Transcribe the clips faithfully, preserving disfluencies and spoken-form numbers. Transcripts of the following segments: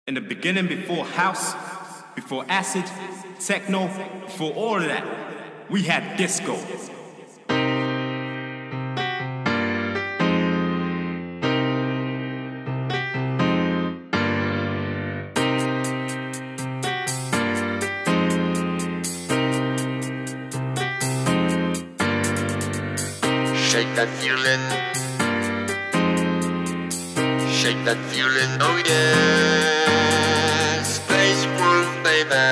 In the beginning, before house, before acid, techno, before all of that, we had disco. Shake that feeling. Shake that feeling, oh yeah. Space groove, baby.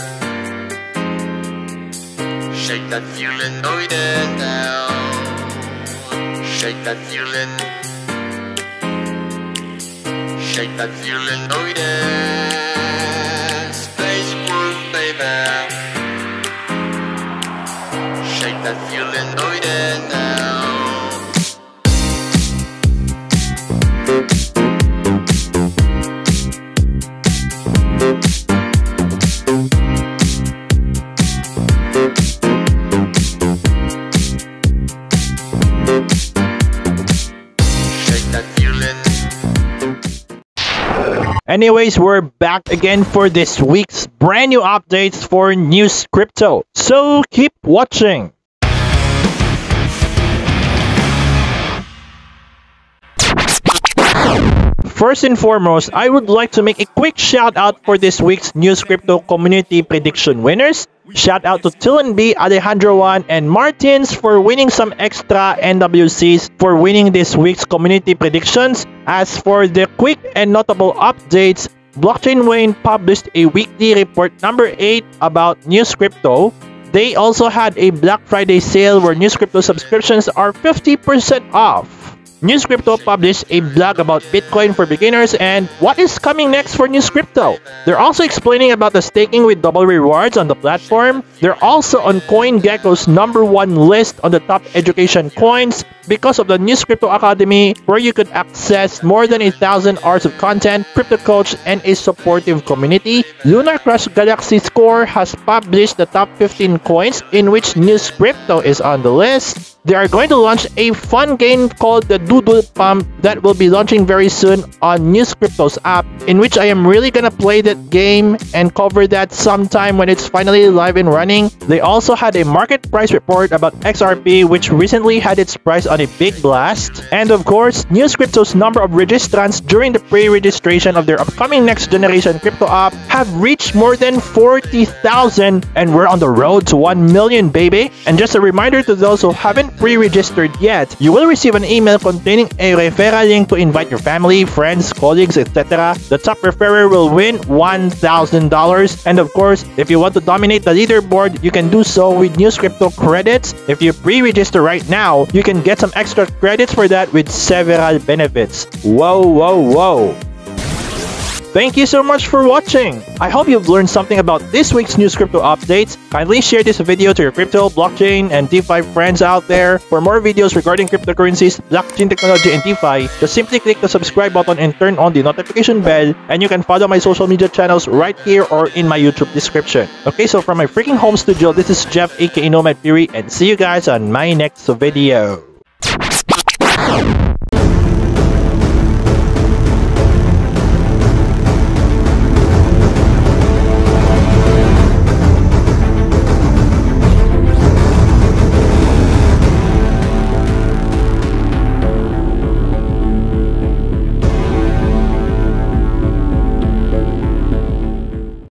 Shake that feeling, oh yeah, now. Shake that feeling. Shake that feeling, oh yeah. Space groove, baby. Shake that feeling, oh yeah, now. Anyways, we're back again for this week's brand new updates for News Crypto. So keep watching. First and foremost, I would like to make a quick shout out for this week's News Crypto community prediction winners. Shout out to Tilan B, Alejandro Juan, and Martins for winning some extra N W Cs for winning this week's community predictions. As for the quick and notable updates, Blockchain Wayne published a weekly report number eight about News Crypto. They also had a Black Friday sale where News Crypto subscriptions are fifty percent off. News Crypto published a blog about Bitcoin for beginners and what is coming next for News Crypto. They're also explaining about the staking with double rewards on the platform. They're also on CoinGecko's number one list on the top education coins because of the News Crypto Academy, where you could access more than a thousand hours of content, crypto coach, and a supportive community. Lunar Crush Galaxy Score has published the top fifteen coins, in which News Crypto is on the list. They are going to launch a fun game called the Doodle Pump that will be launching very soon on News Crypto's app, in which I am really gonna play that game and cover that sometime when it's finally live and running. They also had a market price report about X R P, which recently had its price on a big blast. And of course, News Crypto's number of registrants during the pre-registration of their upcoming next generation crypto app have reached more than forty thousand, and we're on the road to one million, baby. And just a reminder to those who haven't pre-registered yet, you will receive an email containing a referral link to invite your family, friends, colleagues, et cetera. The top referrer will win one thousand dollars. And of course, if you want to dominate the leaderboard, you can do so with News Crypto credits. If you pre-register right now, you can get some extra credits for that with several benefits. Whoa, whoa, whoa. Thank you so much for watching. I hope you've learned something about this week's News Crypto updates. Kindly share this video to your crypto, blockchain, and DeFi friends out there. For more videos regarding cryptocurrencies, blockchain technology, and DeFi, just simply click the subscribe button and turn on the notification bell. And you can follow my social media channels right here or in my YouTube description. Okay, so from my freaking home studio, this is Jeff aka Nomad Fury, and see you guys on my next video.